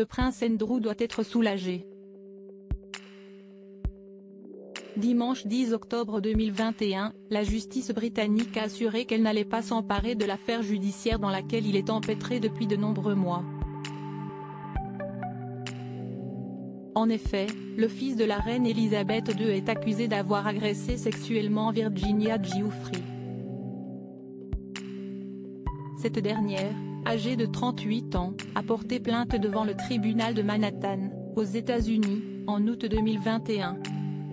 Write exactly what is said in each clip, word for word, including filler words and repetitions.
le prince Andrew doit être soulagé. Dimanche dix octobre deux mille vingt et un, la justice britannique a assuré qu'elle n'allait pas s'emparer de l'affaire judiciaire dans laquelle il est empêtré depuis de nombreux mois. En effet, le fils de la reine Elisabeth deux est accusé d'avoir agressé sexuellement Virginia Giuffre. Cette dernière, âgée de trente-huit ans, a porté plainte devant le tribunal de Manhattan, aux États-Unis, en août deux mille vingt et un.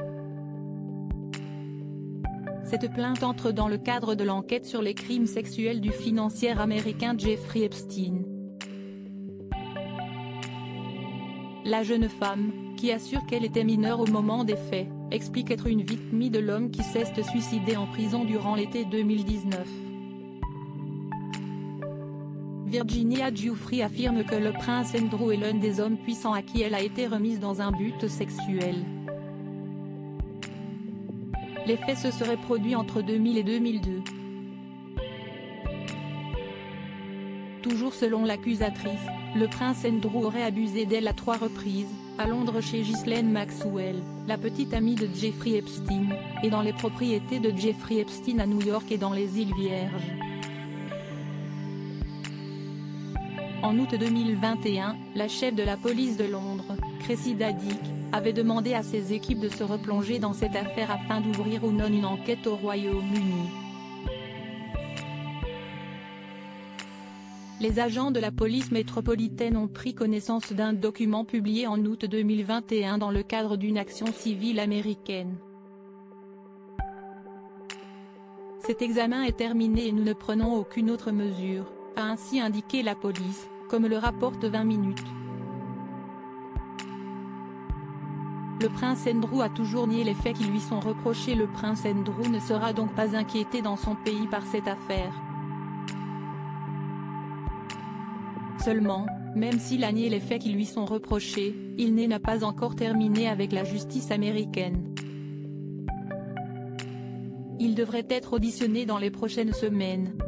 Cette plainte entre dans le cadre de l'enquête sur les crimes sexuels du financier américain Jeffrey Epstein. La jeune femme, qui assure qu'elle était mineure au moment des faits, explique être une victime de l'homme qui s'est suicidé en prison durant l'été deux mille dix-neuf. Virginia Giuffre affirme que le prince Andrew est l'un des hommes puissants à qui elle a été remise dans un but sexuel. Les faits se seraient produits entre deux mille et deux mille deux. Toujours selon l'accusatrice, le prince Andrew aurait abusé d'elle à trois reprises, à Londres chez Ghislaine Maxwell, la petite amie de Jeffrey Epstein, et dans les propriétés de Jeffrey Epstein à New York et dans les îles Vierges. En août deux mille vingt et un, la chef de la police de Londres, Cressida Dick, avait demandé à ses équipes de se replonger dans cette affaire afin d'ouvrir ou non une enquête au Royaume-Uni. Les agents de la police métropolitaine ont pris connaissance d'un document publié en août deux mille vingt et un dans le cadre d'une action civile américaine. Cet examen est terminé et nous ne prenons aucune autre mesure, a ainsi indiqué la police, comme le rapporte vingt minutes. Le prince Andrew a toujours nié les faits qui lui sont reprochés. Le prince Andrew ne sera donc pas inquiété dans son pays par cette affaire. Seulement, même s'il a nié les faits qui lui sont reprochés, il n'est pas encore terminé avec la justice américaine. Il devrait être auditionné dans les prochaines semaines.